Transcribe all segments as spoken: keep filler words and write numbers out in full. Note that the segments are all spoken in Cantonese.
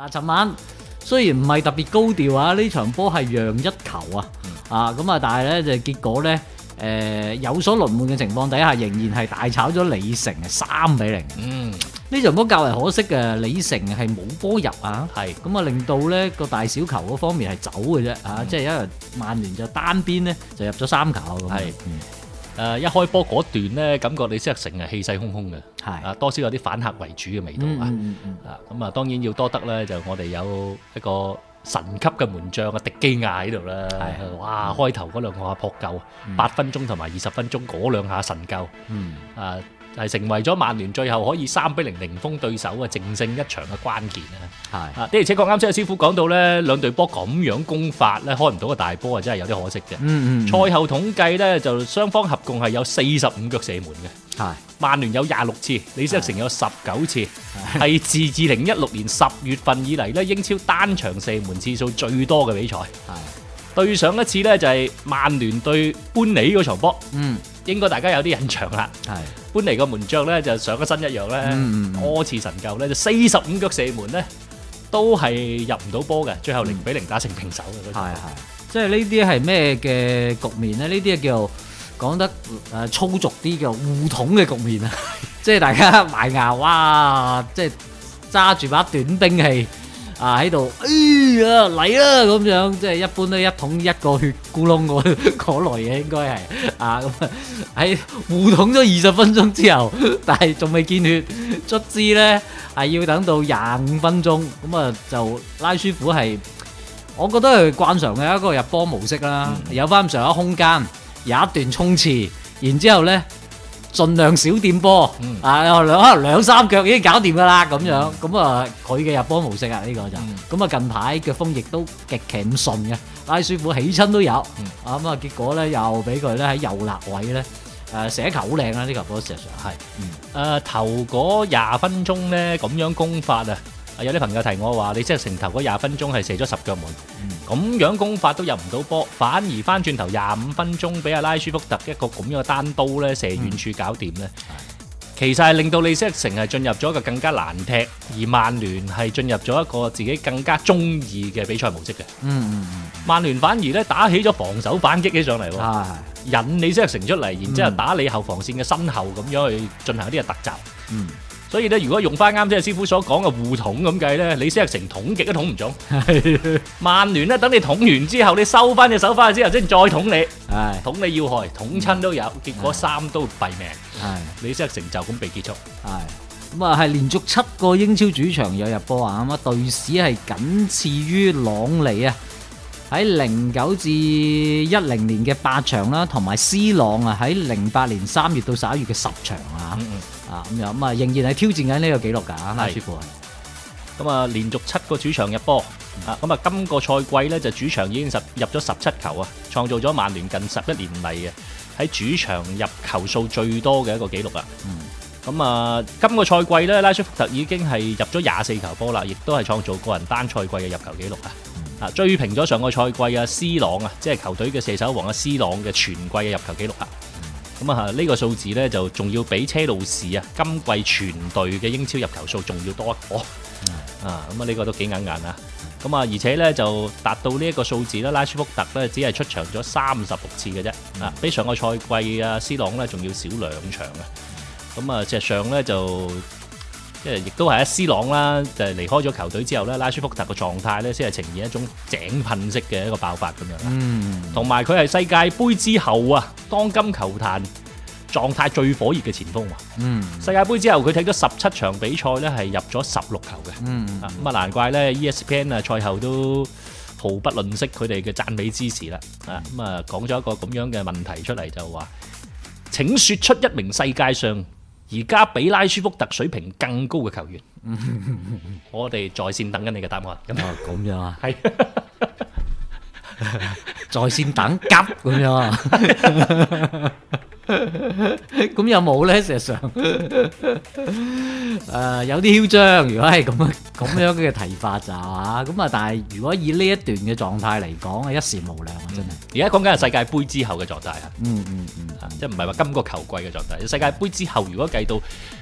嗱，尋晚雖然唔係特別高調啊，呢場波係讓一球啊，嗯、啊咁啊，但係咧就結果咧，誒、呃、有所輪換嘅情況底下，仍然係大炒咗李成啊，三比零。嗯，呢場波較為可惜嘅，李成係冇波入啊，係咁啊，令到咧個大小球嗰方面係走嘅啫，啊，嗯、即係因為曼聯就單邊咧就入咗三球咁。係。 誒、呃、一開波嗰段咧，感覺李斯特城係氣勢洶洶嘅，係啊，多少有啲反客為主嘅味道、嗯嗯嗯、啊！啊咁啊，當然要多得咧，就我哋有一個神級嘅門將啊，迪基亞喺度啦，係哇！開頭嗰兩下撲救，八、嗯、分鐘同埋二十分鐘嗰兩下神救，嗯啊，係成為咗曼聯最後可以三比零零封對手啊，淨勝一場嘅關鍵啊！係啊，的而且確啱先阿師傅講到咧，兩隊波咁樣攻法咧，開唔到個大波啊，真係有啲可惜嘅。嗯嗯。賽後統計咧，就雙方合共係有四十五腳射門嘅。係。曼聯有廿六次，李斯特城有十九次，係自二零一六年十月份以嚟咧，英超單場射門次數最多嘅比賽。係。對上一次咧就係曼聯對般尼嗰場波。嗯。應該大家有啲印象啦。係。般尼個門將咧就上咗身一樣咧，嗯嗯多次神救咧，就四十五腳射門咧。都係入唔到波嘅，最後零比零打成平手嘅。係係， 即係呢啲係咩嘅局面咧？呢啲係叫講得誒粗俗啲嘅互捅嘅局面啊！即係大家埋牙，哇！即係揸住把短兵器啊喺度，哎呀嚟啦咁樣，即係一般都一捅一個血咕窿嗰嗰類嘅應該係啊咁啊，喺互捅咗二十分鐘之後，但係仲未見血，卒之咧。係要等到廿五分鐘，咁啊就拉舒虎係，我覺得係慣常嘅一個入波模式啦，嗯、有翻咁上下空間，有一段衝刺，然之後咧盡量少掂波，嗯、啊兩可能兩三腳已經搞掂噶啦咁樣，咁啊佢嘅入波模式啊呢、呢個就，咁啊、嗯、近排腳風亦都極其咁順嘅，拉舒虎起親都有，嗯、啊咁啊結果咧又俾佢咧喺右肋位咧。誒射球好靚啦！呢球波事實上係，誒、 嗯呃、頭嗰廿分鐘咧咁樣攻法啊，有啲朋友提我話，你即係成頭嗰廿分鐘係射咗十腳門，咁、嗯、樣攻法都入唔到波，反而翻轉頭廿五分鐘俾阿拉舒福特一個咁樣嘅單刀咧射遠處搞掂咧，嗯、其實係令到李斯特城係進入咗一個更加難踢，而曼聯係進入咗一個自己更加中意嘅比賽模式嘅。嗯嗯嗯，曼聯反而咧打起咗防守反擊起上嚟喎。係。引李斯特城出嚟，然之後打你後防線嘅身後咁樣去進行一啲嘅突襲。嗯，所以咧，如果用翻啱先師傅所講嘅互捅咁計咧，李斯特城捅極都捅唔中。曼聯咧，等你捅完之後，你收翻隻手翻去之後，先再捅你。係，捅你要害，捅親都有，結果三都斃命。係，李斯特城就咁被結束。 係，咁啊係連續七個英超主場有入波啊，咁啊隊史係僅次於朗尼啊。喺零九至一零年嘅八場啦，同埋 C 朗啊喺零八年三月到十一月嘅十場啊，嗯嗯啊咁樣咁啊仍然係挑戰緊呢個紀錄㗎，拉舒虎係。 咁啊連續七個主場入波，啊咁啊今個賽季咧就主場已經入入咗十七球啊，創造咗曼聯近十一年嚟嘅喺主場入球數最多嘅一個紀錄啊。咁、嗯、啊今個賽季咧拉舒福特已經係入咗廿四球波啦，亦都係創造個人單賽季嘅入球紀錄啊。啊，追平咗上個賽季啊 C 朗啊，即係球隊嘅射手王啊 C 朗嘅全季嘅入球紀錄啊。咁啊呢個數字咧就仲要比車路士啊今季全隊嘅英超入球數仲要多一個。嗯、啊咁啊呢個都幾硬硬啊。咁啊而且咧就達到呢一個數字咧，拉舒福特咧只係出場咗三十六次嘅啫。嗯、啊，比上個賽季啊 C 朗咧仲要少兩場啊。咁啊事實上咧就。即係亦都係一 C 朗啦，就係離開咗球隊之後咧，拉舒福特嘅狀態咧，先係呈現一種井噴式嘅一個爆發咁樣啦。嗯，同埋佢係世界盃之後啊，當今球壇狀態最火熱嘅前鋒。嗯，世界盃之後佢踢咗十七場比賽咧，係入咗十六球嘅。嗯，咁啊難怪咧 E S P N 啊賽後都毫不吝嗇佢哋嘅讚美之詞啦。啊咁啊講咗一個咁樣嘅問題出嚟，就話請説出一名世界上而家比拉舒福特水平更高嘅球員，我哋在線等緊你嘅答案。咁啊，咁樣啊， 係在線等急咁樣啊。咁有冇咧？事實上，誒有啲囂張。如果係咁樣咁樣嘅提法就係咁啊，但係如果以呢一段嘅狀態嚟講，係一時無兩啊！真係。 而家講緊係世界盃之後嘅狀態啊。 嗯嗯嗯， 即係唔係話今個球季嘅狀態。世界盃之後，如果計到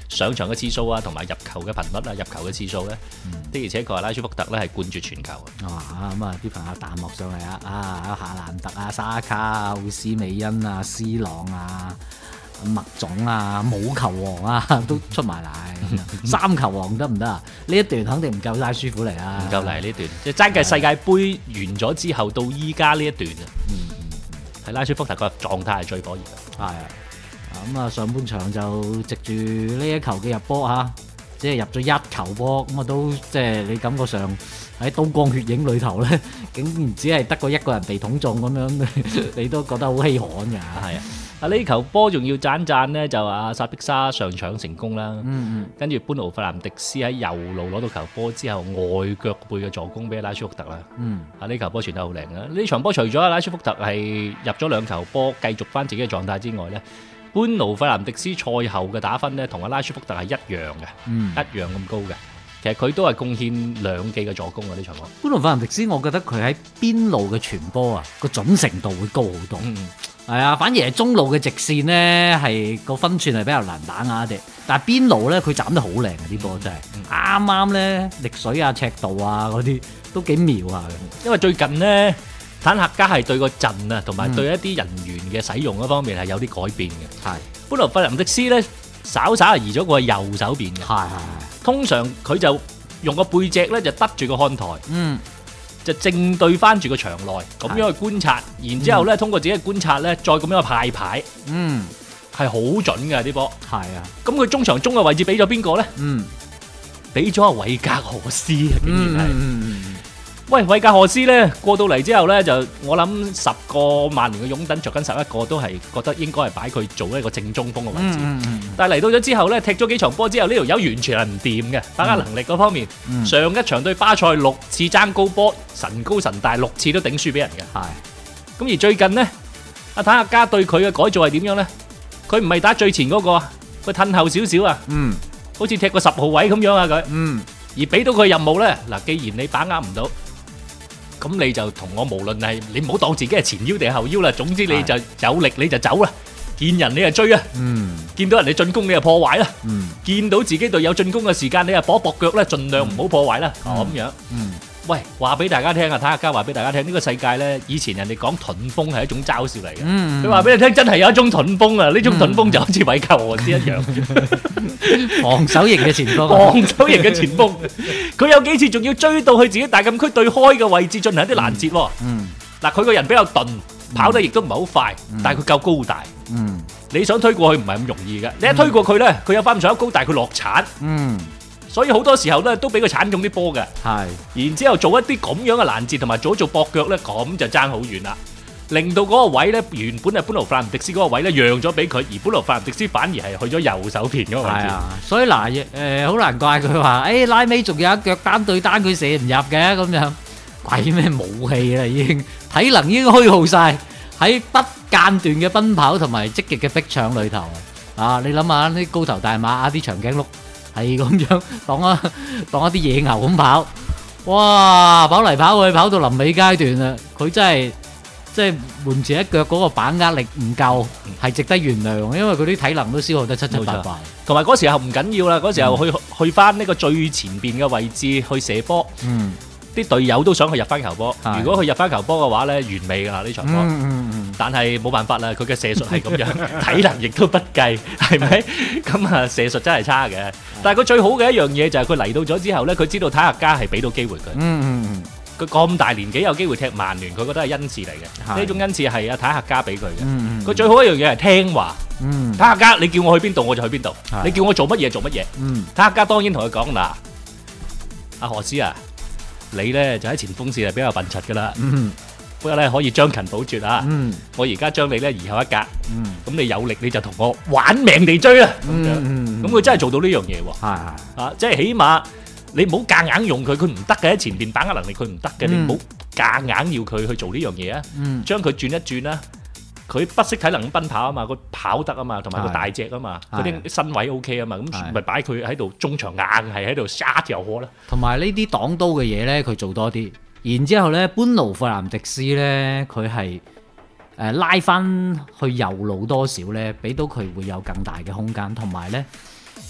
上場嘅次數啊，同埋入球嘅頻率啊，入球嘅次數咧， 嗯的而且確係拉舒福特咧係冠絕全球嘅。 啊咁啊啲朋友彈幕上嚟啊，啊夏蘭特啊、沙卡啊、奧斯美恩啊、斯朗啊、麥總啊、冇球王啊都出埋嚟，三球王得唔得啊？呢一段肯定唔夠拉舒福嚟啊， 唔夠嚟呢段，即係爭計世界盃完咗之後到依家呢一段啊，係、嗯、拉舒福特個狀態係最火熱嘅。 係啊，咁啊上半場就藉住呢一球嘅入波嚇，即係入咗一球波，咁啊都即係你感覺上喺刀光血影裏頭咧，竟然只係得個一個人被捅中咁樣，你都覺得好稀罕㗎。 係啊。啊！呢球波仲要讚讚呢，就阿薩碧莎上搶成功啦， 嗯嗯， 跟住班奴費南迪斯喺右路攞到球波之後，外腳背嘅助攻俾拉舒福特啦。 嗯， 啊呢球波傳得好靚啊！呢場波除咗拉舒福特係入咗兩球波，繼續翻自己嘅狀態之外呢，班奴費南迪斯賽後嘅打分呢，同阿拉舒福特係一樣嘅， 嗯， 一樣咁高嘅。其實佢都係貢獻兩記嘅助攻啊！呢場波， 班奴費南迪斯，我覺得佢喺邊路嘅傳波啊，個準程度會高好多。 嗯。 係啊，反而係中路嘅直線呢，係個分寸係比較難打壓啲。但係邊路咧，佢斬得好靚啊！啲波真係啱啱咧，力水啊、尺度啊嗰啲都幾妙啊！ 因為最近呢，坦克加係對個陣啊，同埋對一啲人員嘅使用嗰方面係有啲改變嘅。係、嗯，班奴費南迪斯咧，稍稍係移咗過去右手邊嘅。係係係。通常佢就用個背脊咧就得住個看台。嗯。就正對翻住個場內，咁樣去觀察，然之後咧、嗯、通過自己嘅觀察咧，再咁樣去派牌，嗯，係好準㗎啲波，係啊。咁佢中場中嘅位置俾咗邊個咧？嗯，俾咗阿韋格荷斯啊，竟然係。嗯嗯喂，韋格荷斯咧過到嚟之後咧，就我諗十個曼聯嘅擁躉，着緊十一個都係覺得應該係擺佢做一個正中鋒嘅位置。嗯嗯、但係嚟到咗之後咧，踢咗幾場波之後，呢條友完全係唔掂嘅，把握能力嗰方面。嗯、上一場對巴塞六次爭高波，神高神大，六次都頂輸俾人嘅。係。咁而最近呢，阿坦克加對佢嘅改造係點樣咧？佢唔係打最前嗰、嗰個，佢褪後少少啊。嗯。好似踢個十號位咁樣啊佢。嗯。而俾到佢任務咧，嗱，既然你把握唔到。咁你就同我無論係你唔好當自己係前腰定係後腰啦，總之你就有力你就走啦，見人你就追啦，嗯，見到人哋進攻你就破壞啦，嗯，見到自己隊友進攻嘅時間你就搏一搏腳咧，盡量唔好破壞啦，咁樣，嗯。喂，話俾大家聽啊，坦克加話俾大家聽，呢個世界咧，以前人哋講盾鋒係一種嘲笑嚟嘅。佢話俾你聽，真係有一種盾鋒啊！呢種盾鋒就好似韋格荷斯一樣，防守型嘅前鋒。防守型嘅前鋒，佢有幾次仲要追到去自己大禁區對開嘅位置進行一啲攔截。嗯，嗱，佢個人比較鈍，跑得亦都唔係好快，但係佢夠高大。嗯，你想推過去唔係咁容易嘅。你一推過佢咧，佢有翻唔上高大，佢落鏟。嗯。所以好多時候咧都俾佢鏟中啲波嘅，係，然之後做一啲咁樣嘅攔截，同埋做一做搏腳咧，咁就爭好遠啦，令到嗰個位咧原本係班奴費南迪斯嗰個位咧讓咗俾佢，而班奴費南迪斯反而係去咗右手邊嗰個位置。係啊，所以嗱，誒好難怪佢話，誒拉尾仲有一腳單對單佢射唔入嘅咁樣，鬼咩武器啦已經，體能已經虛耗晒喺不間斷嘅奔跑同埋積極嘅逼搶裏頭啊！你諗下啲高頭大馬啊，啲長頸鹿。係咁樣當啊當一啲野牛咁跑，哇跑嚟跑去跑到臨尾階段啦，佢真係即係門前一腳嗰個把握力唔夠，係值得原諒，因為佢啲體能都消耗得七七八八。同埋嗰時候唔緊要啦，嗰時候去去翻呢個最前邊嘅位置去射波。嗯。啲隊友都想去入翻球波，如果佢入翻球波嘅話咧，完美㗎啦呢場波。嗯嗯嗯。但係冇辦法啦，佢嘅射術係咁樣，體能亦都不計，係咪？咁啊射術真係差嘅。但係佢最好嘅一樣嘢就係佢嚟到咗之後咧，佢知道坦克加係俾到機會佢。嗯嗯嗯。佢咁大年紀有機會踢曼聯，佢覺得係恩賜嚟嘅。呢種恩賜係阿坦克加俾佢嘅。嗯嗯。佢最好一樣嘢係聽話。嗯。坦克加，你叫我去邊度我就去邊度，你叫我做乜嘢做乜嘢。嗯。坦克加當然同佢講嗱，阿何斯啊。你咧就喺前鋒線係比較笨柒噶啦，不過咧可以將勤補拙啊！嗯、我而家將你咧移後一格，咁、嗯、你有力你就同我玩命地追啦！咁樣，咁佢真係做到呢樣嘢喎，啊，即係起碼你唔好夾硬用佢，佢唔得嘅喺前邊把握能力佢唔得嘅，嗯、你唔好夾硬要佢去做呢樣嘢啊！將佢轉一轉啦。佢不識體能奔跑啊嘛，佢跑得啊嘛，同埋佢大隻啊嘛，佢啲身位 O K 啊嘛，咁咪擺佢喺度中場硬係喺度沙條河啦。同埋呢啲擋刀嘅嘢咧，佢做多啲。然之後咧，班奴費南迪斯咧，佢係誒拉翻去右路多少咧，俾到佢會有更大嘅空間。同埋咧，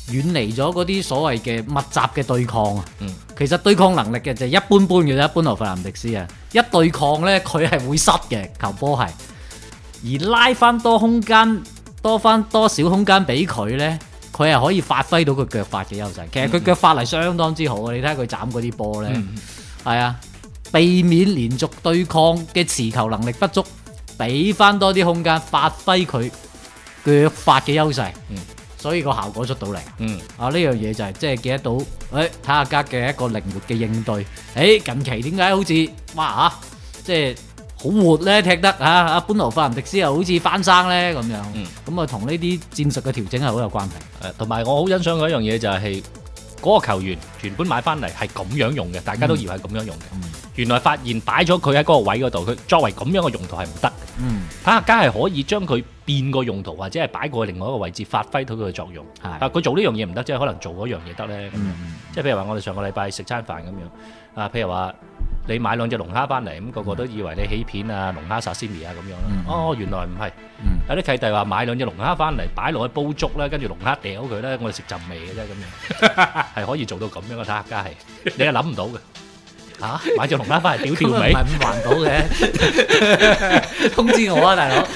遠離咗嗰啲所謂嘅密集嘅對抗啊。 嗯， 其實對抗能力嘅就一般般嘅啫，般奴費南迪斯啊，一對抗咧佢係會失嘅球波係，而拉翻多空間，多翻多少空間俾佢咧，佢係可以發揮到佢腳法嘅優勢。其實佢腳法係相當之好嘅，你睇下佢斬嗰啲波咧，係、嗯、啊，避免連續對抗嘅持球能力不足，俾翻多啲空間發揮佢腳法嘅優勢。嗯，所以個效果出到嚟。嗯，啊呢樣嘢就係即係記得到，誒睇下家嘅一個靈活嘅應對。誒、欸、近期點解好似哇嚇，即係好活咧踢得嚇？阿般奴費南迪斯又好似翻生咧咁樣。嗯，咁啊同呢啲戰術嘅調整係好有關係。 誒，同埋我好欣賞嘅一樣嘢就係、是、嗰、那個球員原本買翻嚟係咁樣用嘅，大家都以為係咁樣用嘅。嗯，原來發現擺咗佢喺嗰個位嗰度，佢作為咁樣嘅用途係唔得。嗯，睇下家係可以將佢變個用途，或者係擺過去另外一個位置，發揮到佢嘅作用。係，啊佢做呢樣嘢唔得，即係可能做嗰樣嘢得咧。嗯，即係譬如話我哋上個禮拜食餐飯咁樣，啊譬如話你買兩隻龍蝦翻嚟，咁、那個個都以為你起片啊、龍蝦沙西米啊咁樣啦。嗯、哦，原來唔係。嗯、有啲契弟話買兩隻龍蝦翻嚟，擺落去煲粥咧，跟住龍蝦掉佢咧，我哋食陣味嘅啫咁樣，係可以做到咁樣嘅，睇下家係，你係諗唔到嘅。嚇、啊！買隻龍蝦翻嚟屌條尾，唔係咁環保嘅。通知我啊，大佬！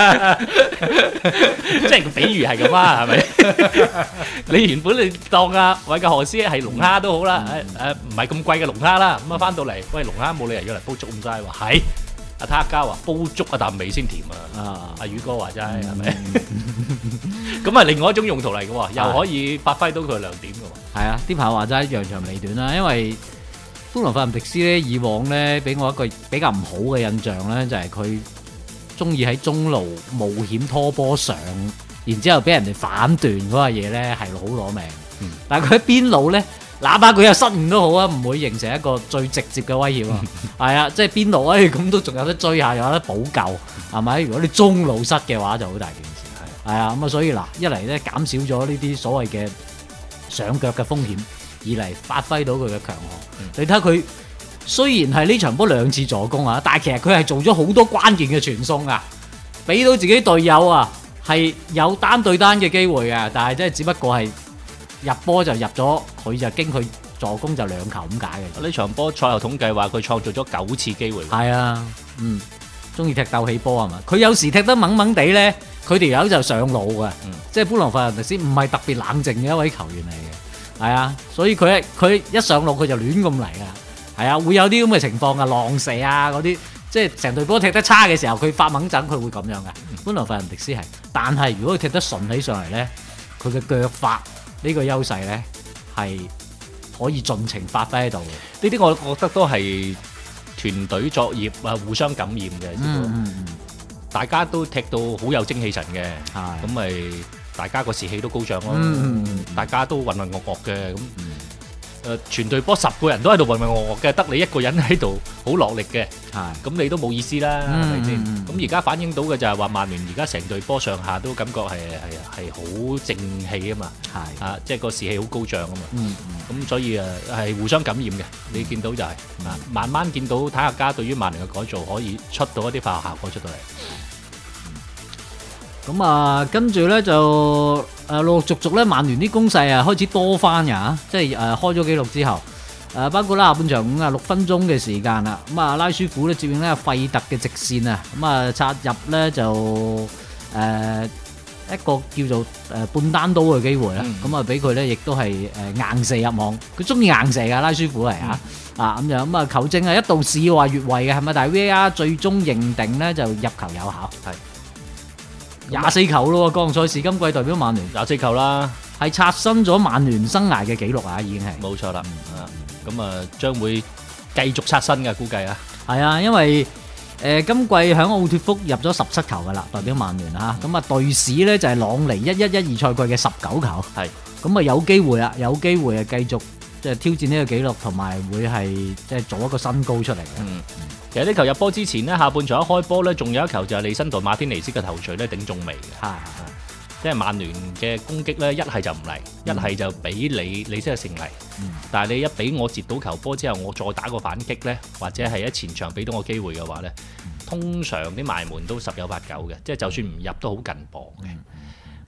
即係個比喻係咁啊，係咪？你原本你當啊韋格何斯係龍蝦都好啦，誒誒唔係咁貴嘅龍蝦啦，咁啊翻到嚟，喂龍蝦冇理由要嚟煲粥咁齋喎，係阿塔克加話煲粥啊啖味先甜啊，阿宇哥話齋係咪？咁啊另外一種用途嚟嘅喎，又可以發揮到佢亮點嘅喎。係啊，啲朋友話齋揚長彌短啦，因為般奴費南迪斯咧，以往咧俾我一個比較唔好嘅印象咧，就係佢中意喺中路冒險拖波上，然之後俾人哋反斷嗰個嘢咧係好攞命。嗯、但係佢喺邊路咧，哪怕佢有失誤都好啊，唔會形成一個最直接嘅威脅啊。係啊，即係邊路誒咁都仲有得追下，有得補救係咪？如果你中路失嘅話，就好大件事。係啊，咁啊，所以嗱，一嚟咧減少咗呢啲所謂嘅上腳嘅風險。二嚟發揮到佢嘅強項，嗯、你睇下佢雖然係呢場波兩次助攻啊，但係其實佢係做咗好多關鍵嘅傳送啊，俾到自己隊友啊係有單對單嘅機會啊，但係即係只不過係入波就入咗，佢就經佢助攻就兩球咁解嘅。呢場波賽後統計話佢創造咗九次機會。係啊，嗯，中意踢鬥氣波係嘛？佢有時踢得猛猛地咧，佢條友就上腦嘅，嗯、即係般奴費南迪斯唔係特別冷靜嘅一位球員嚟嘅。係啊，所以佢佢一上路佢就亂咁嚟噶，係啊，會有啲咁嘅情況啊，浪射啊嗰啲，即係成隊波踢得差嘅時候，佢發猛陣佢會咁樣噶。般奴費南迪斯係，但係如果佢踢得順起上嚟咧，佢嘅腳法呢個優勢咧係可以盡情發揮喺度嘅。呢啲我覺得都係團隊作業啊，互相感染嘅。嗯嗯嗯，大家都踢到好有精氣神嘅，咁咪。大家個士氣都高漲咯，嗯嗯、大家都渾渾噩噩嘅咁，誒、嗯、全隊波十個人都喺度渾渾噩噩嘅，得你一個人喺度好落力嘅，咁你都冇意思啦，係咪先？咁而家反映到嘅就係話曼聯而家成隊波上下都感覺係係係好正氣啊嘛，係啊，即係個士氣好高漲啊嘛，咁、嗯嗯、所以誒係互相感染嘅，你見到就係、是嗯、慢慢見到坦克家對於曼聯嘅改造可以出到一啲化學效果出到嚟。咁啊，跟住咧就誒陸陸續續咧，曼聯啲攻勢啊開始多翻嘅，即係誒開咗紀錄之後，誒包括啦下半場五啊六分鐘嘅時間啦，咁啊拉舒庫咧接應咧費特嘅直線啊，咁啊插入咧就誒、呃、一個叫做誒半單刀嘅機會啦，咁啊俾佢咧亦都係誒硬射入網，佢中意硬射噶拉舒庫嚟啊，啊咁樣咁啊球證啊一度試話越位嘅係咪？但係 V A R 最終認定咧就入球有效，係。廿四球咯喎，國王賽事今季代表曼聯廿四球啦，係刷新咗曼聯生涯嘅紀錄啊，已經係冇錯啦，咁啊將會繼續刷新嘅估計啊，係啊，因為誒、呃、今季喺奧脱福入咗十七球噶啦，代表曼聯啊，咁啊隊史咧就係朗尼一一一二賽季嘅十九球，係咁啊有機會啊，有機會啊繼續即係挑戰呢個紀錄，同埋會係即係做一個新高出嚟嘅。嗯其實呢球入波之前呢，下半場一開波呢，仲有一球就係利申道馬天尼斯嘅頭槌咧頂中楣嘅，係即係曼聯嘅攻擊呢，一係就唔嚟，一係就俾你你先係勝利，嗯、但係你一俾我截到球波之後，我再打個反擊呢，或者係喺前場俾到我機會嘅話呢，通常啲埋門都十有八九嘅，即係就算唔入都好近磅嘅。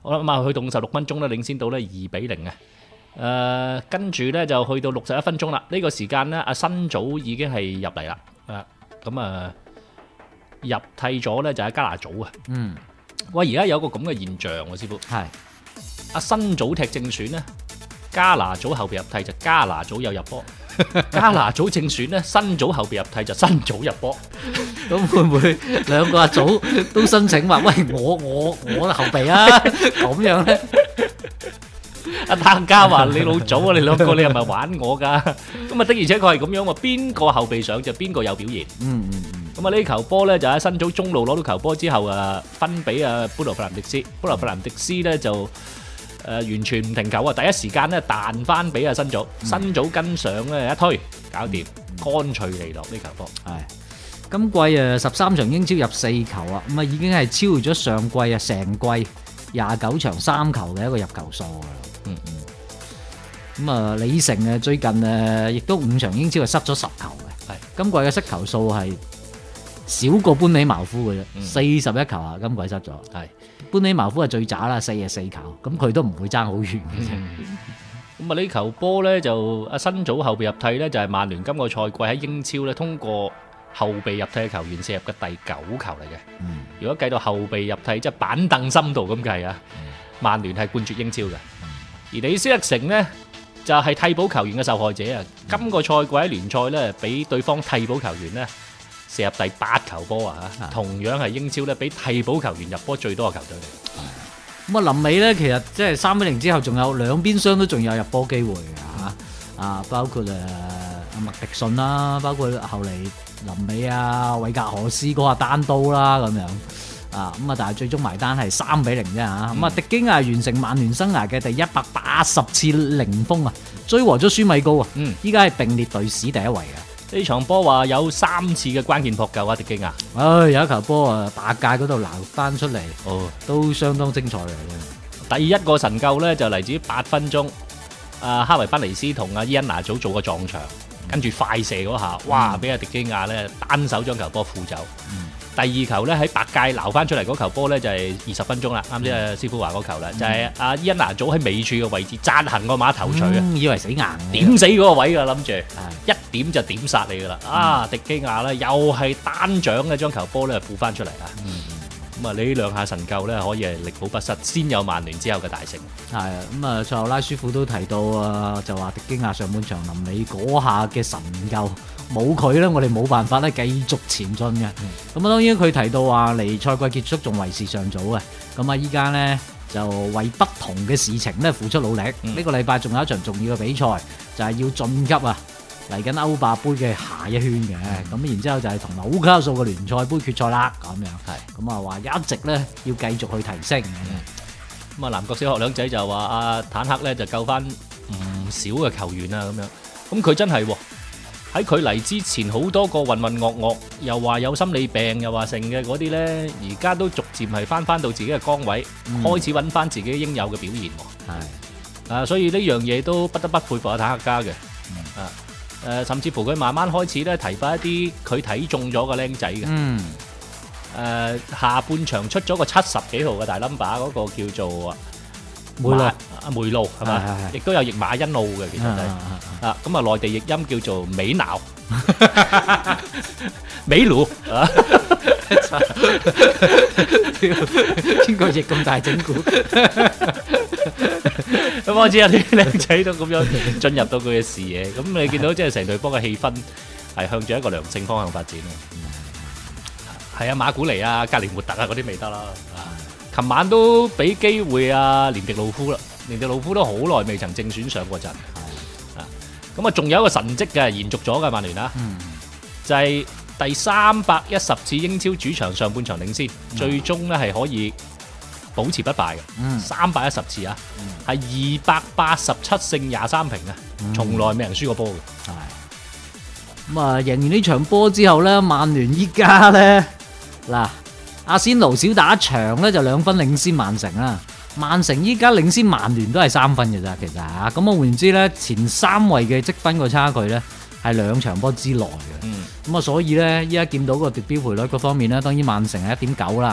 好啦，咁啊去到五十六分鐘咧，領先到咧二比零啊。誒，跟住咧就去到六十一分鐘啦。呢個時間咧，阿新祖已經係入嚟啦。誒，咁啊入替咗咧就係加拿祖啊。 嗯， 喂，而家有個咁嘅現象喎，師傅。 係阿新祖踢正選咧，加拿祖後備入替就加拿祖有入波。加拿祖正選咧，新祖後備入替就新祖入波。 咁會唔會兩個阿祖都申請話，喂，我我我後備啊？咁樣咧？ 阿湯家話：你老祖啊，你兩個你係咪玩我㗎？咁啊的而且確係咁樣喎，邊個後備上就邊個有表現。 嗯嗯嗯。 咁啊呢球波咧就喺新組中路攞到球波之後啊，分俾啊布羅弗蘭迪斯，布羅弗蘭迪斯咧就誒完全唔停球啊，第一時間咧彈翻俾啊新組，新組跟上咧一推搞掂，乾脆利落呢球波。 係今季誒十三場英超入四球啊，咁啊已經係超越咗上季啊成季廿九場三球嘅一個入球數㗎啦。嗯嗯。咁啊李成誒最近誒亦都五場英超係失咗十球嘅。係今季嘅失球數係少過班尼茅夫嘅啫，四十一球啊！今季失咗。係班尼茅夫係最渣啦，四十四球，咁佢都唔會爭好遠嘅啫。 咁啊呢球波咧就阿新組後備入替咧就係曼聯今個賽季喺英超咧通過後備入替嘅球員射入嘅第九球嚟嘅。嗯，如果計到後備入替即係板凳深度咁計啊，曼聯係冠絕英超嘅。而李斯特城呢，就係替補球員嘅受害者啊！今個賽季喺聯賽咧俾對方替補球員咧射入第八球波啊！同樣係英超咧俾替補球員入波最多嘅球隊嚟。咁啊臨尾咧，其實即係三比零之後，仲有兩邊廂都仲有入波機會嘅嚇啊！包括誒阿麥迪遜啦，包括後嚟臨尾啊韋格荷斯嗰下單刀啦咁樣。啊咁啊！但係最終埋單係三比零啫嚇。咁啊，迪基亞完成曼聯生涯嘅第一百八十次零封啊，追和咗舒米高啊。嗯，依家係並列隊史第一位嘅。呢場波話有三次嘅關鍵撲救啊，迪基亞。唉、哎，有一球波啊，八界嗰度撈翻出嚟，哦，都相當精彩嘅。第一個神救咧就嚟自八分鐘，阿哈維賓尼斯同阿伊恩拿祖做個撞牆，跟住快射嗰下，哇！俾阿迪基亞咧單手將球波扶走。嗯。第二球咧喺白界撈翻出嚟嗰球波咧就係二十分鐘啦，啱先阿師傅話嗰球啦，就係阿伊恩拿祖喺尾柱嘅位置扎行個馬頭錘啊，以為死硬，點死嗰個位㗎諗住，一點就點殺你㗎啦，啊迪基亞咧又係單掌嘅將球波咧扶翻出嚟啊，咁啊呢兩下神救咧可以係力保不失，先有曼聯之後嘅大勝。係啊，咁啊賽後拉舒庫都提到啊，就話迪基亞上半場臨尾嗰下嘅神救。冇佢咧，我哋冇辦法咧繼續前進嘅。咁啊、嗯，當然佢提到話離賽季結束仲為時尚早嘅。咁啊，依家咧就為不同嘅事情咧付出努力。呢、嗯、個禮拜仲有一場重要嘅比賽，就係、是、要晉級啊！嚟緊歐霸杯嘅下一圈嘅。咁、嗯、然之後就係同紐卡素嘅聯賽杯決賽啦。咁樣係。咁啊話一直咧要繼續去提升。咁啊、嗯，南國小學兩仔就話阿坦克咧就救翻唔少嘅球員啊咁樣。咁佢真係喎。喺佢嚟之前，好多個渾渾噩噩，又話有心理病，又話成嘅嗰啲咧，而家都逐漸係翻翻到自己嘅崗位，嗯、開始揾翻自己應有嘅表現。係啊，所以呢樣嘢都不得不佩服阿坦克家嘅。啊，誒，甚至乎佢慢慢開始咧提拔一啲佢睇中咗嘅僆仔嘅。嗯。誒，下半場出咗個七十幾號嘅大 number，嗰個叫做梅路，阿梅路係咪？亦都有譯馬恩路嘅，其實係啊。咁啊，內地譯音叫做美鬧，美路啊！邊個譯咁大整蠱？咁開始有啲靚仔都咁樣進入到佢嘅視野。咁你見到即係成隊波嘅氣氛係向住一個良性方向發展咯。係啊，馬古尼啊、格連活特啊嗰啲未得啦。琴晚都俾機會啊，連迪路夫啦，連迪路夫都好耐未曾正選上過陣，啊，咁啊仲有一個神蹟嘅延續咗嘅曼聯啦，嗯、就係第三百一十次英超主場上半場領先，嗯、最終咧係可以保持不敗嘅，三百一十次啊，係二百八十七勝廿三平啊，從來未人輸過波嘅。咁啊，贏完呢場波之後咧，曼聯依家咧嗱。阿仙奴少打一場咧就兩分領先曼城啦，曼城依家領先曼聯都係三分嘅咋，其實吓，咁我換言之咧，前三位嘅積分個差距咧係兩場波之內嘅，咁啊、嗯、所以咧依家見到個奪標賠率嗰方面咧，當然曼城係一點九啦，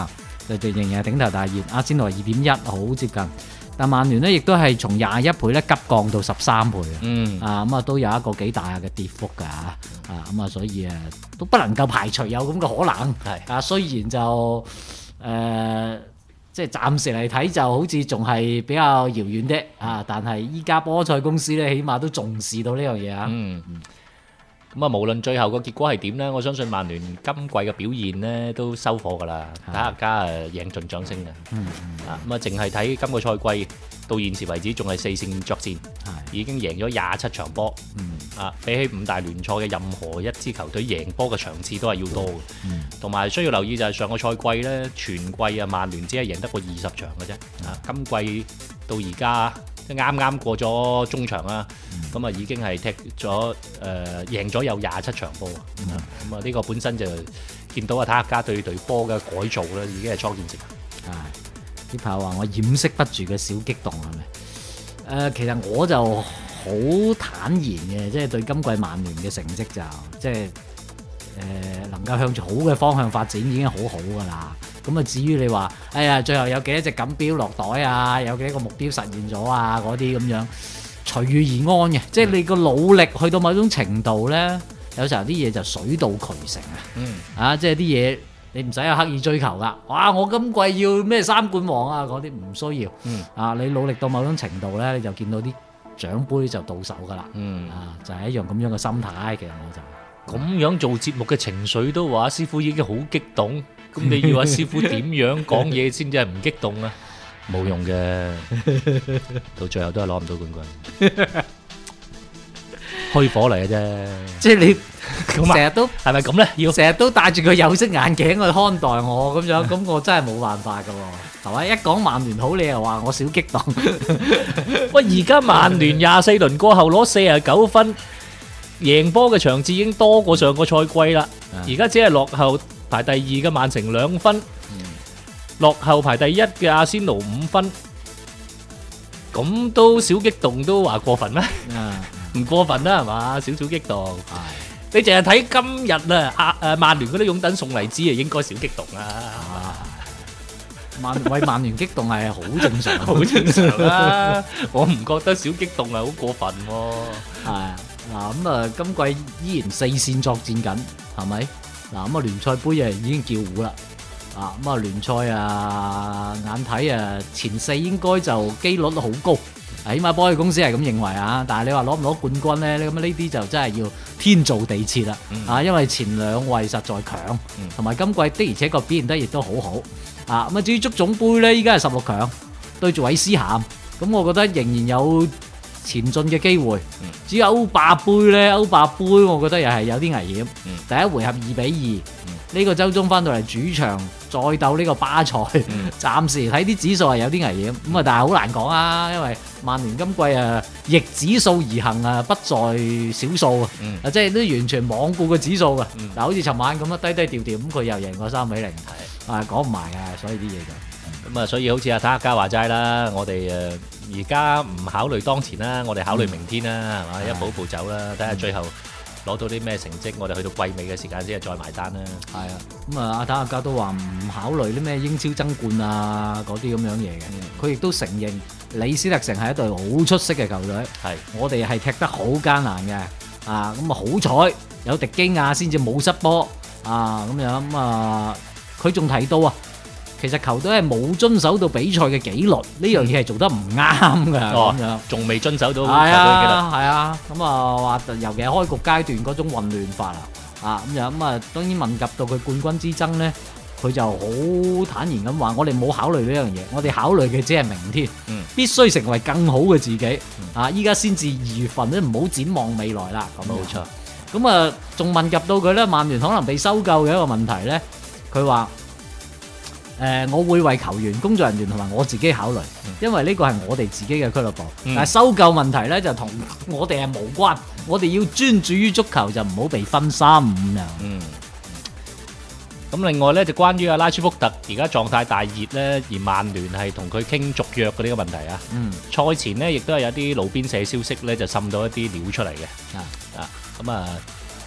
就就仍然係頂頭大熱。阿仙奴係二點一，好接近。但曼聯咧亦都係從廿一倍咧急降到十三倍啊！ 嗯啊咁啊都有一個幾大嘅跌幅㗎啊咁啊，所以啊都不能夠排除有咁嘅可能。 係啊，雖然就誒、呃、即係暫時嚟睇就好似仲係比較遙遠啲啊，但係依家波賽公司咧起碼都重視到呢樣嘢啊。 嗯。咁啊，無論最後個結果係點咧，我相信曼聯今季嘅表現咧都收貨㗎啦，大家誒贏盡掌聲嘅。 嗯啊咁啊，淨係睇今個賽季到現時為止，仲係四線作戰，已經贏咗廿七場波。 嗯啊，比起五大聯賽嘅任何一支球隊贏波嘅場次都係要多嘅。同埋、嗯、需要留意就係上個賽季咧，全季啊曼聯只係贏得過二十場嘅啫。啊，今季到而家即啱啱過咗中場啦，咁啊、嗯、已經係踢咗誒、呃、贏咗有廿七場波。咁啊呢個本身就見到啊塔克加對隊波嘅改造咧，已經係初見成效。 係呢排話我掩飾不住嘅小激動係咪？誒、呃，其實我就好坦然嘅，即係對今季曼聯嘅成績就即係誒、呃、能夠向住好嘅方向發展已經好好㗎啦。咁啊至於你話，哎呀最後有幾多隻錦標落袋啊，有幾多個目標實現咗啊，嗰啲咁樣隨遇而安嘅，即係你個努力去到某種程度咧，有時候啲嘢就水到渠成啊。 嗯， 啊即係啲嘢你唔使有刻意追求㗎。哇！我今季要咩三冠王啊，嗰啲唔需要。 嗯， 啊你努力到某種程度咧，你就見到啲獎杯就到手㗎啦。 嗯， 啊就係、是、一樣咁樣嘅心態，其實我就。 咁樣做節目嘅情緒都話師傅已經好激動，咁你要話師傅點樣講嘢先至係唔激動啊？冇用嘅，到最後都係攞唔到冠軍，虛火嚟嘅啫。 即係你咁啊成日都係咪咁咧？要成日都戴住個有色眼鏡去看待我咁樣，咁我真係冇辦法㗎喎，係咪？一講曼聯好，你又話我少激動。 喂，而家曼聯廿四輪過後攞四十九分。贏波嘅場次已經多過上個賽季啦，而家只係落後排第二嘅曼城兩分，嗯、落後排第一嘅阿仙奴五分，咁都小激動都話過分咩？唔、嗯、過分啦係嘛？少少激動，嗯、你淨係睇今日啊，阿誒曼聯嗰啲擁躉送荔枝啊，應該少激動啦。 曼為曼聯激動係好正常， 好正常啦。我唔覺得小激動係好過分喎。係。 嗱咁啊，今季依然四線作戰緊，係咪？嗱咁啊，聯賽杯啊已經叫糊啦。啊咁啊，聯賽啊眼睇啊前四應該就機率都好高，起碼波嘅公司係咁認為啊。但係你話攞唔攞冠軍咧？咁呢啲就真係要天造地設啦。嗯、啊，因為前兩位實在強，同埋、嗯、今季的而且確表現得亦都好好。啊咁啊，至於足總杯咧，依家係十六強對住韋斯咸，咁我覺得仍然有前進嘅機會。嗯、至於歐霸杯咧，歐霸杯我覺得又係有啲危險。嗯、第一回合二比二，呢、嗯、個周中翻到嚟主場再鬥呢個巴塞，嗯、暫時睇啲指數係有啲危險。咁啊、嗯，但係好難講啊，因為曼聯今季啊逆指數而行啊，不在少數啊，嗯、即係都完全罔顧個指數嘅。嗱、嗯，好似尋晚咁啊，低低調調咁，佢又贏過三比零，啊講唔埋啊，所以啲嘢就。 咁啊，所以好似阿塔克加話齋啦，我哋誒而家唔考慮當前啦，我哋考慮明天啦，係嘛、嗯，一步一步走啦，睇下最後攞到啲咩成績，我哋去到季尾嘅時間先係再埋單啦。係啊，咁啊，阿塔克加都話唔考慮啲咩英超爭冠啊嗰啲咁樣嘢嘅，佢亦、嗯、都承認李斯特城係一隊好出色嘅球隊，係是我哋係踢得好艱難嘅，啊咁啊好彩有迪基亞先至冇失波啊咁樣咁啊，佢仲提到啊。其實球隊係冇遵守到比賽嘅紀律，呢樣嘢係做得唔啱㗎，咁、哦、樣仲未遵守到球隊紀律。係啊，係啊，咁啊話，尤其係開局階段嗰種混亂法啦，啊咁樣咁啊，當然問及到佢冠軍之爭咧，佢就好坦然咁話：我哋冇考慮呢樣嘢，我哋考慮嘅只係明天，嗯、必須成為更好嘅自己。嗯、啊，依家先至二月份咧，唔好展望未來啦。冇錯。咁啊，仲問及到佢咧，曼聯可能被收購嘅一個問題咧，佢話。誒、呃，我會為球員、工作人員同埋我自己考慮，因為呢個係我哋自己嘅俱樂部。嗯、但係收購問題咧就同我哋係無關，我哋要專注於足球，就唔好被分心咁樣。嗯。咁另外咧就關於阿拉舒福特而家狀態大熱咧，而曼聯係同佢傾續約嘅呢個問題啊。嗯。賽前咧亦都係有啲路邊社消息咧就滲到一啲料出嚟嘅。啊啊，咁啊。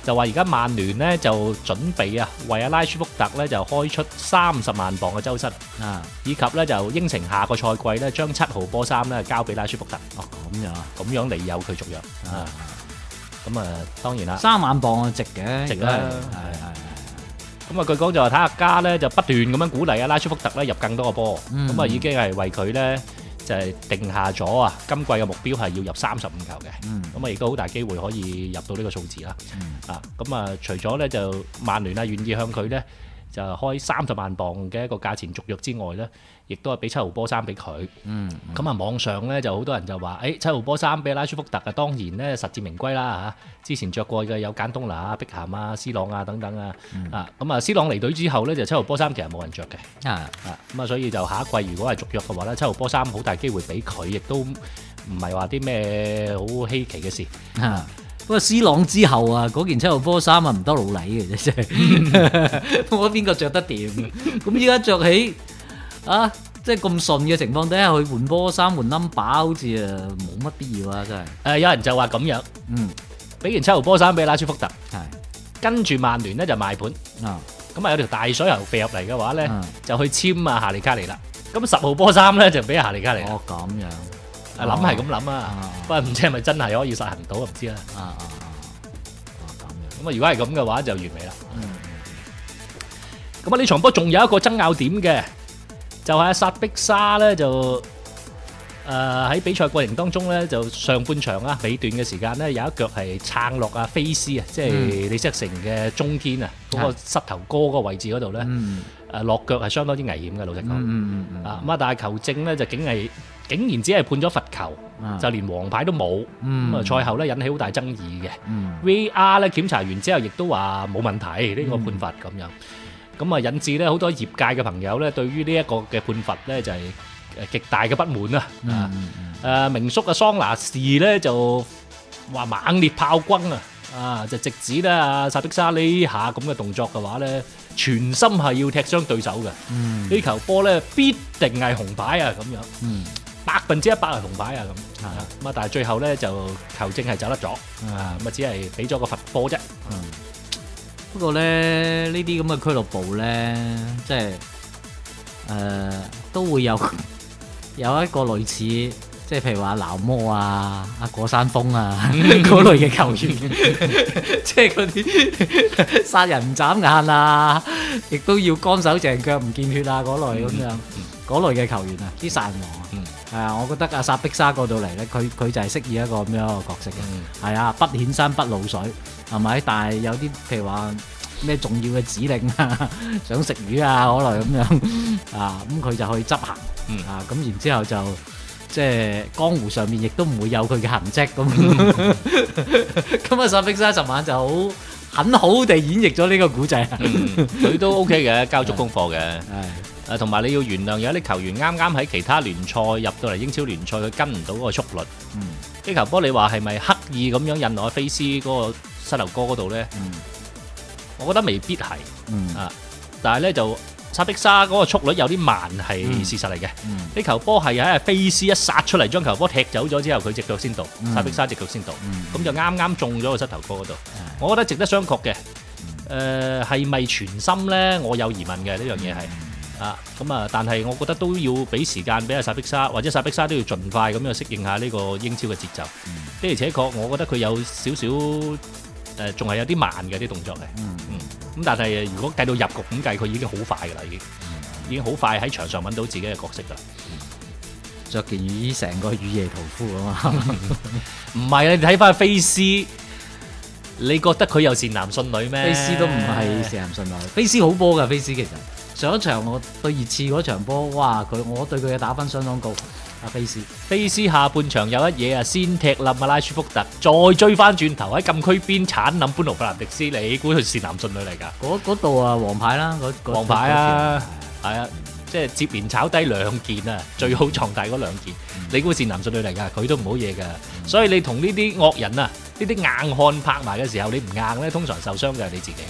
就話而家曼聯咧就準備啊，為阿拉舒福特咧就開出三十萬磅嘅周薪， 啊， 以及咧就應承下個賽季咧將七號波衫咧交俾拉舒福特， 哦咁樣啊， 咁樣利誘佢續約啊。咁啊，當然啦， 三萬磅啊值嘅， 值啦係係咁啊，據講就話睇下家咧就不斷咁樣鼓勵阿拉舒福特咧入更多個波， 嗯咁啊已經係為佢咧就係定下咗啊，今季嘅目標係要入三十五球嘅， 嗯咁啊亦都好大機會可以入到呢個數字啦。 嗯啊，咁啊除咗咧就曼聯啊願意向佢咧就開三十萬磅嘅一個價錢續約之外咧，亦都係俾七號波衫俾佢。 嗯咁啊網上咧就好多人就話，誒七號波衫俾拉舒福特啊，當然咧實至名歸啦嚇。之前着過嘅有簡東拿啊、碧咸啊、斯朗啊等等啊。啊咁啊，斯朗離隊之後咧就七號波衫其實冇人着嘅。 啊啊咁啊，所以就下一季如果係續約嘅話咧，七號波衫好大機會俾佢，亦都唔係話啲咩好稀奇嘅事。 啊！不過 C 朗之後啊，嗰件七號波衫啊唔得老禮嘅啫，真係我邊個着得掂？咁依家着起啊，即係咁順嘅情況底下去換波衫換 number，好似啊冇乜必要啊，真係。 誒有人就話咁樣， 嗯， 俾件七號波衫俾拉舒福特， 係跟住曼聯咧就賣盤。 啊， 咁啊有條大水喉飛入嚟嘅話咧， 嗯就去簽啊夏利卡尼啦。咁十號波衫咧就俾夏利卡尼啦。 哦咁樣， 啊諗係咁諗啊啊， 不過唔知係咪真係可以實行到啊？唔知啦。 啊啊啊，哦咁樣， 咁啊如果係咁嘅話就完美啦。 嗯咁啊呢場波仲有一個爭拗點嘅，就係阿薩碧沙咧就誒喺比賽過程當中咧就上半場啊尾段嘅時間咧有一腳係撐落啊菲斯啊，即係李斯特城嘅中堅啊嗰個膝頭哥嗰個位置嗰度咧。 嗯誒落腳係相當之危險嘅，老實講。 嗯嗯嗯啊咁啊，但係球證咧就竟係竟然只係判咗罰球， 嗯， 就連黃牌都冇。 嗯咁啊，賽後咧引起好大爭議嘅。 嗯 V R 咧檢查完之後，亦都話冇問題呢個判罰咁樣。咁啊，引致咧好多業界嘅朋友咧對於呢一個嘅判罰咧就係誒極大嘅不滿啊！啊嗯嗯誒名宿嘅桑拿士咧就話猛烈炮轟啊！啊，就直指咧阿薩碧沙呢下咁嘅動作嘅話咧，全心係要踢傷對手嘅。 嗯呢球波咧必定係紅牌啊！咁樣嗯百分之一百係紅牌啊！咁係啊咁啊，但係最後咧就球證係走得咗啊！咁啊，只係俾咗個罰波啫。 嗯。不過咧，呢啲咁嘅俱樂部咧，即係誒、呃、都會有有一個類似，即係譬如話鬧魔啊、阿果山峰啊嗰類嘅球員，即係嗰啲殺人唔眨眼啊，亦都要乾手淨腳唔見血啊嗰類咁樣，嗰、類嘅球員啊，啲殺人王啊。 嗯係啊，我覺得阿薩碧沙過到嚟咧，佢佢就係飾演一個咁樣一個角色嘅。係啊，不顯山不露水，係咪？但係有啲譬如話咩重要嘅指令啊，想食魚啊嗰類咁樣啊，咁佢就去執行。 嗯啊，咁然之後就即係江湖上面亦都唔會有佢嘅痕跡咁。咁啊，薩碧沙尋晚就好很好地演繹咗呢個古仔啊。 佢都 OK 嘅，交足功課嘅。 係誒，同埋你要原諒有啲球員啱啱喺其他聯賽入到嚟英超聯賽，佢跟唔到嗰個速率。 嗯呢球波你話係咪刻意咁樣引落去菲斯嗰個膝頭哥嗰度咧？ 嗯我覺得未必係。 嗯啊，但係咧就薩碧沙嗰個速率有啲慢係事實嚟嘅。 嗯呢球波係喺菲斯一殺出嚟將球波踢走咗之後，佢隻腳先到， 嗯薩碧沙隻腳先到， 嗯咁就啱啱中咗個膝頭哥嗰度。 係我覺得值得商榷嘅。誒係咪全心咧？我有疑問嘅呢樣嘢係。啊，咁啊，但係我覺得都要俾時間俾阿薩碧沙，或者薩碧沙都要盡快咁樣適應下呢個英超嘅節奏。的而且確，我覺得佢有少少誒，仲係有啲慢嘅啲動作嘅。 嗯嗯，咁但係如果計到入局咁計，佢已經好快㗎啦，已經，已經好快喺場上揾到自己嘅角色㗎啦。 着件雨衣成個雨夜屠夫啊嘛。 唔係啊，你睇翻菲斯，你覺得佢又善男信女咩？ 菲斯都唔係成日信內，菲斯好波㗎。菲斯其實上一場我對熱刺嗰場波，哇！佢我對佢嘅打分相當高。阿菲斯， 菲斯下半場有一嘢啊，先踢冧阿拉舒福特，再追翻轉頭喺禁區邊鏟冧般奴費南迪斯，你估佢善男信女嚟㗎？ 嗰嗰度啊黃牌啦，嗰嗰黃牌啊嗰條係啊，即係接連炒低兩件啊，最好狀態嗰兩件，你估善男信女嚟㗎？佢都唔好嘢㗎，所以你同呢啲惡人啊，呢啲硬漢拍埋嘅時候，你唔硬咧，通常受傷嘅係你自己。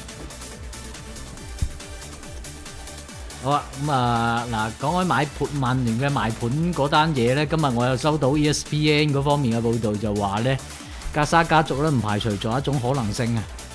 好啊，咁啊嗱，講開買盤曼聯嘅賣盤嗰單嘢咧，今日我又收到 E S P N 嗰方面嘅報導，就話咧，格沙家族咧唔排除咗一種可能性啊，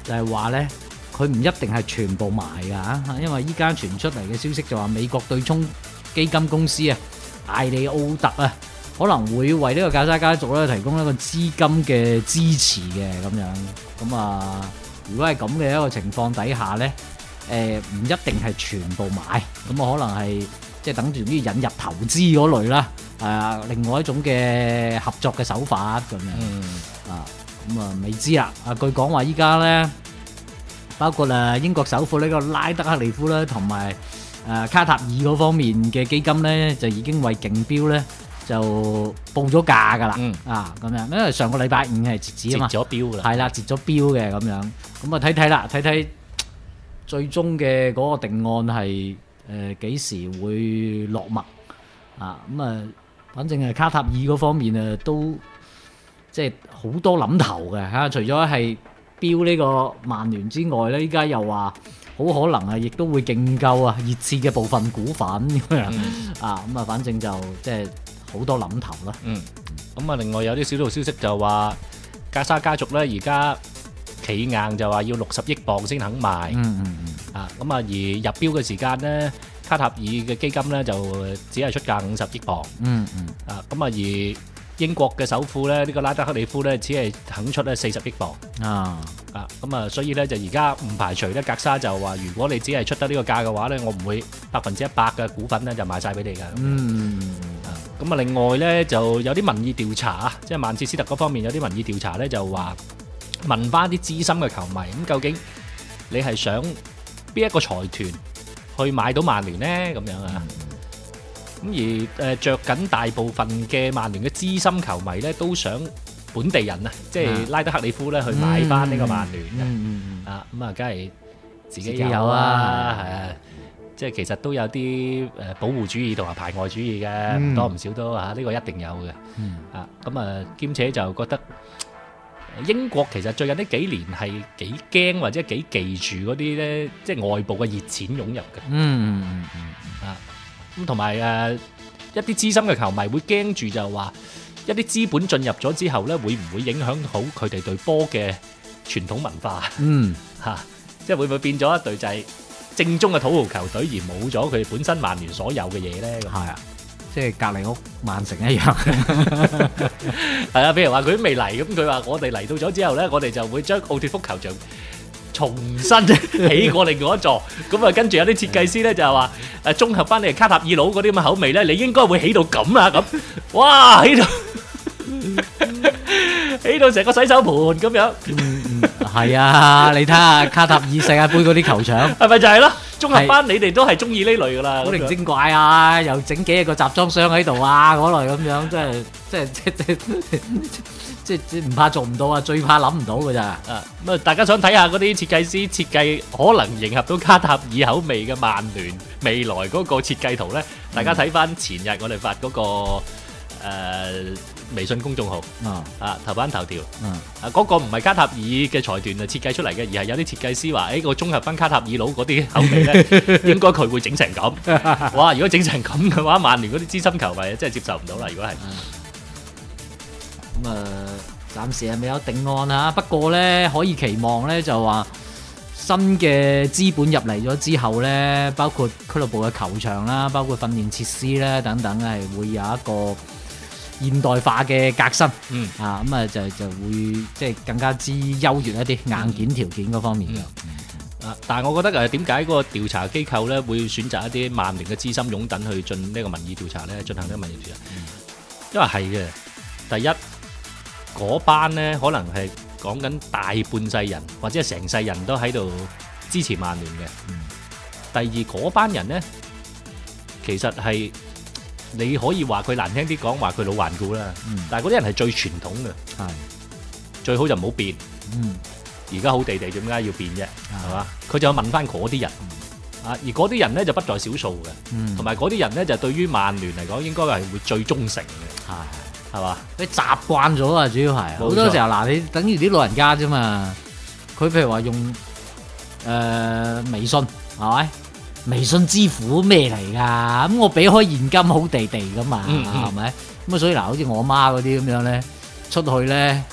就係話咧，佢唔一定係全部賣㗎嚇，因為依家傳出嚟嘅消息就話美國對沖基金公司啊，艾利奧特啊，可能會為呢個格沙家族咧提供一個資金嘅支持嘅咁樣。咁啊，如果係咁嘅一個情況底下咧，誒唔一定係全部買，咁啊可能係即係等住啲引入投資嗰類啦，係啊，另外一種嘅合作嘅手法咁樣。 嗯啊，咁啊未知啦。啊，據講話依家咧，包括誒英國首富呢個拉德克利夫啦，同埋誒卡塔爾嗰方面嘅基金咧，就已經為競標咧就報咗價㗎啦。 嗯啊，咁樣，因為上個禮拜五係截止截啊嘛， 咗標㗎啦。 係啦，截咗標嘅咁樣。咁啊睇睇啦，睇睇最終嘅嗰個定案係誒幾時會落墨啊？咁啊，反正係卡塔爾嗰方面啊都。即係好多諗頭嘅嚇，除咗係標呢個曼聯之外咧，依家又話好可能啊，亦都會競購啊熱刺嘅部分股份咁樣、嗯、啊，咁啊，反正就即係好多諗頭啦。 嗯，咁啊，另外有啲小道消息就話，格沙家族咧而家企硬就話要六十億鎊先肯賣。 嗯嗯嗯。 啊，咁啊，而入標嘅時間咧，卡塔爾嘅基金咧就只係出價五十億鎊。 嗯嗯。 啊，咁啊而英國嘅首富咧，呢、這個拉德克里夫咧，只係肯出咧四十億鎊啊啊，咁啊，所以咧就而家唔排除咧，格沙就話，如果你只係出得呢個價嘅話咧，我唔會百分之一百嘅股份咧就賣晒俾你㗎。 嗯啊，咁啊，另外咧就有啲民意調查啊，即係曼徹斯特嗰方面有啲民意調查咧，就話問翻啲資深嘅球迷，咁究竟你係想邊一個財團去買到曼聯咧？咁樣啊？咁而誒著緊大部分嘅曼聯嘅資深球迷咧，都想本地人啊，即係拉德克里夫咧去買翻呢個曼聯嘅。啊，咁啊，梗係自己有啊，係啊，即係其實都有啲誒保護主義同埋排外主義嘅，唔多唔少都嚇，呢個一定有嘅。啊，咁啊，兼且就覺得英國其實最近呢幾年係幾驚或者幾記住嗰啲咧，即係外部嘅熱錢湧入嘅。嗯嗯嗯啊。咁同埋誒一啲資深嘅球迷會驚住就話一啲資本進入咗之後咧，會唔會影響好佢哋對波嘅傳統文化？嗯，嚇、啊，即係會唔會變咗一隊就係正宗嘅土豪球隊，而冇咗佢本身曼聯所有嘅嘢咧？係啊， 即係隔離屋曼城一樣。 係啊，譬如話佢都未嚟，咁佢話我哋嚟到咗之後咧，我哋就會將奧脱福球場重新起過另外一座，咁啊跟住有啲設計師咧就係話誒綜合翻你卡塔爾佬嗰啲咁嘅口味咧，你應該會起到咁啊咁，哇起到起到成個洗手盤咁樣。 嗯嗯，係啊，你睇下卡塔爾世界盃嗰啲球場， 係咪就係咯？綜合翻你哋都係中意呢類噶啦， 古靈精怪啊，又整幾個集裝箱喺度啊，嗰類咁樣，真係即係即係即係即係唔怕做唔到啊，最怕諗唔到㗎咋。 啊咁啊，大家想睇下嗰啲設計師設計可能迎合到卡塔爾口味嘅曼聯未來嗰個設計圖咧，大家睇翻前日我哋發嗰個誒微信公眾號啊啊頭版頭條啊嗰個唔係卡塔爾嘅財團啊設計出嚟嘅，而係有啲設計師話誒我綜合翻卡塔爾佬嗰啲口味咧，應該佢會整成咁。哇！如果整成咁嘅話，曼聯嗰啲資深球迷真係接受唔到啦。如果係。 咁啊，暫時係未有定案啊。不過咧，可以期望咧就話新嘅資本入嚟咗之後咧，包括俱樂部嘅球場啦，包括訓練設施咧等等，係會有一個現代化嘅革新。嗯啊，咁啊就就會即係更加之優越一啲硬件條件嗰方面嘅。 啊、嗯，但係我覺得誒點解嗰個調查機構咧會選擇一啲曼聯嘅資深擁躉去進呢個民意調查咧，進行呢個民意調查？嗯、因為係嘅，第一。嗰班咧可能係講緊大半世人或者係成世人都喺度支持曼聯嘅。嗯、第二嗰班人咧，其實係你可以話佢難聽啲講話佢老頑固啦。嗯、但係嗰啲人係最傳統嘅，係最好就唔好變。而家、嗯、好地地點解要變啫？係嘛？佢就問翻嗰啲人啊，而嗰啲人咧就不在少數嘅，同埋嗰啲人咧就對於曼聯嚟講應該係會最忠誠嘅。係。係嘛？你習慣咗啊，主要係好多時候嗱，你等於啲老人家啫嘛。佢譬如話用誒、呃、微信係咪？微信支付咩嚟㗎？咁我俾開現金好地地㗎嘛，係咪、嗯？咁啊，所以嗱，好似我媽嗰啲咁樣咧，出去咧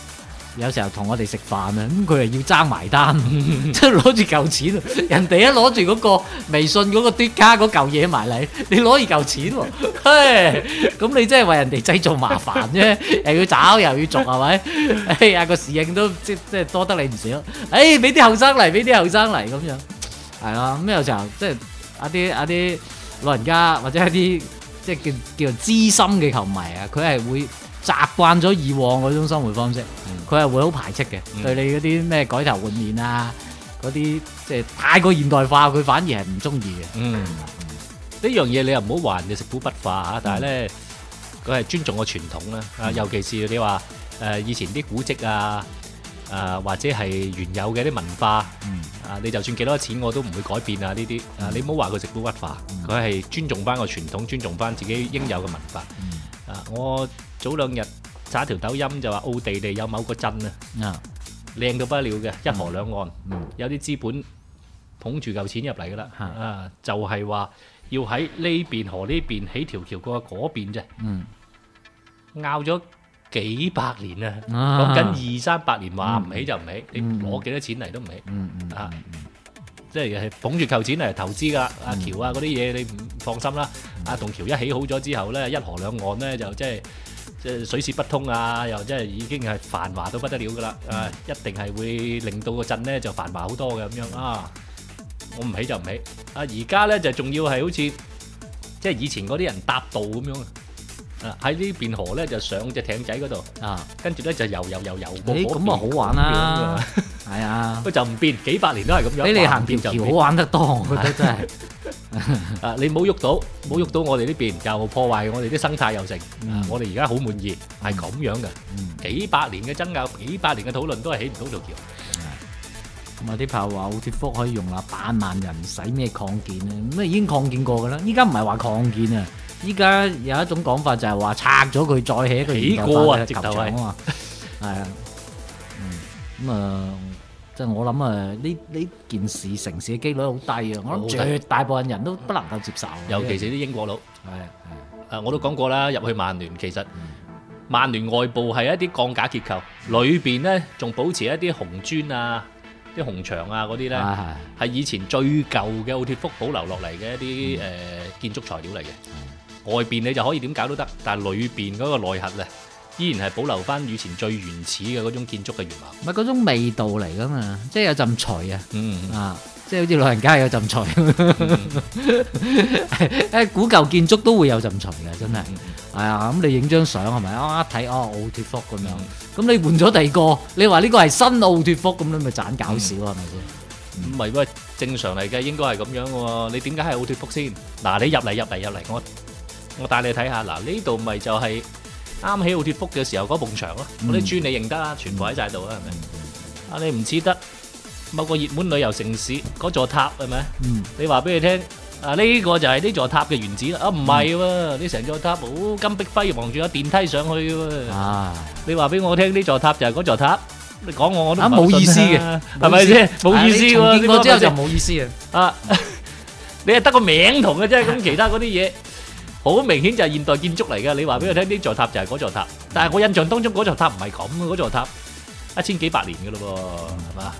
有時候同我哋食飯啊，咁佢係要爭埋單，即係攞住嚿錢，人哋一攞住嗰個微信嗰個嘟卡嗰嚿嘢埋嚟，你攞住嚿錢喎，嘿，咁你真係為人哋製造麻煩啫，又要找又要續係咪？哎呀個侍應都即即係多得你唔少，哎俾啲後生嚟，俾啲後生嚟咁樣，係啊，咁有時候即係一啲一啲老人家或者一啲即係叫叫做資深嘅球迷啊，佢係會習慣咗以往嗰種生活方式，佢係、嗯、會好排斥嘅，嗯、對你嗰啲咩改頭換面啊，嗰啲即係太過現代化，佢反而係唔中意嘅。嗯，呢樣嘢你又唔好話人哋食古不化嚇，但係咧佢係尊重個傳統啦。啊、嗯，尤其是你話誒、呃、以前啲古蹟啊，誒、呃、或者係原有嘅啲文化，嗯、啊你就算幾多錢我都唔會改變啊呢啲。啊、嗯、你唔好話佢食古不化，佢係、嗯、尊重翻個傳統，尊重翻自己應有嘅文化。嗯、啊我。早兩日刷條抖音就話奧地利有某個鎮啊，靚到不得了嘅，一河兩岸，嗯、有啲資本捧住嚿錢入嚟噶啦，啊，啊就係、是、話要喺呢邊河呢邊起條橋過嗰邊啫，拗咗、嗯、幾百年啊，講緊二三百年話唔起就唔起，嗯、你攞幾多錢嚟都唔起，嗯嗯、啊，即係捧住嚿錢嚟投資噶，啊橋啊嗰啲嘢你唔放心啦，啊棟橋一起好咗之後咧，一河兩岸咧就即係。即係水泄不通啊，又即係已經係繁華到不得了噶啦，啊，一定係會令到個鎮咧就繁華好多嘅咁樣啊！我唔起就唔起，啊而家咧就仲要係好似即係以前嗰啲人搭渡咁樣啊，喺呢邊河咧就上隻艇仔嗰度啊，跟住咧就游游游游過嗰邊， 咁啊好玩啦，係啊， 佢就唔變，幾百年都係咁樣， 俾你行條橋好玩得多，我覺得真係。 啊！你冇喐到，冇喐到我哋呢邊，又破壞我哋啲生態又成。嗯啊、我哋而家好滿意，係咁樣嘅。嗯、幾百年嘅爭拗，幾百年嘅討論，都係起唔到條橋。 咁啊啲炮話奧脫福可以容納百萬人，使咩擴建啊？咁啊已經擴建過噶啦。依家唔係話擴建啊，依家有一種講法就係話拆咗佢，再起一個現代化嘅球場啊嘛。係啊，嗯咁啊。即係我諗啊，呢呢件事成事嘅機率好低啊！我諗絕大部分人都不能夠接受， 尤其是啲英國佬。係誒，我都講過啦，入去曼聯其實曼聯外部係一啲鋼架結構，裏邊咧仲保持一啲紅磚啊、啲紅牆啊嗰啲咧，係以前最舊嘅奧脫福保留落嚟嘅一啲誒建築材料嚟嘅。外邊你就可以點搞都得，但係裏邊嗰個內核咧，依然係保留翻以前最原始嘅嗰種建築嘅原貌， 唔係嗰種味道嚟噶嘛，即係有陣除啊，嗯、啊，即係好似老人家有陣除，誒、嗯，古舊建築都會有陣除嘅，真係，係、嗯、啊，咁你影張相係咪啊？一睇哦，奧脫福咁樣，咁、嗯、你換咗第二個，你話呢個係新奧脫福，咁你咪盞搞笑係咪先？ 唔係喂，正常嚟嘅應該係咁樣喎，你點解係奧脫福先？嗱，你入嚟入嚟入嚟，我我帶你睇下，嗱呢度咪就係、是。啱起奧脫福嘅時候嗰埲牆咯，嗰啲磚你認得啦，全部喺晒度啦，係咪？啊，你唔似得某個熱門旅遊城市嗰座塔係咪？嗯，你話俾佢聽，啊呢個就係呢座塔嘅原址啦。啊唔係喎，你成座塔好金碧輝煌，仲有電梯上去嘅喎。啊，你話俾我聽呢座塔就係嗰座塔，你講我我都冇意思嘅， 係咪先？冇意思喎， 重建過之後就冇意思啊。啊， 你係得個名同嘅啫，咁其他嗰啲嘢。好明顯就係現代建築嚟嘅，你話俾我聽呢座塔就係嗰座塔，但係我印象當中嗰座塔唔係咁嘅，嗰座塔一千幾百年嘅咯喎，係嘛？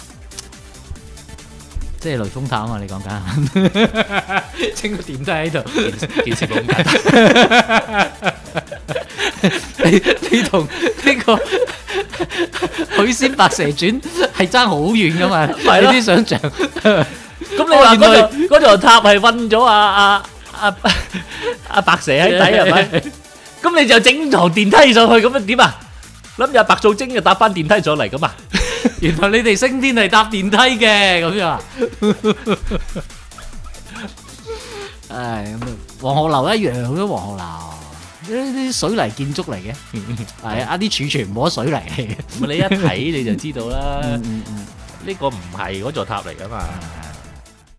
即係雷峰塔啊嘛，你講緊，整個電梯喺度， 建設冇咁簡單。 你你同呢個《許仙白蛇傳》係爭好遠噶嘛？你啲想像， 咁你話嗰座嗰座塔係韞咗啊啊？阿阿白蛇喺底係咪？咁你就整堂電梯上去，咁樣點啊？諗住阿白素貞就搭翻電梯上嚟咁啊？ 原來你哋升天係搭電梯嘅咁樣啊？唉，咁黃鶴樓一樣嘅，黃鶴樓呢啲水泥建築嚟嘅，係啊，啲柱全部都水泥嚟嘅。 咁你一睇你就知道啦，呢個唔係嗰座塔嚟噶嘛。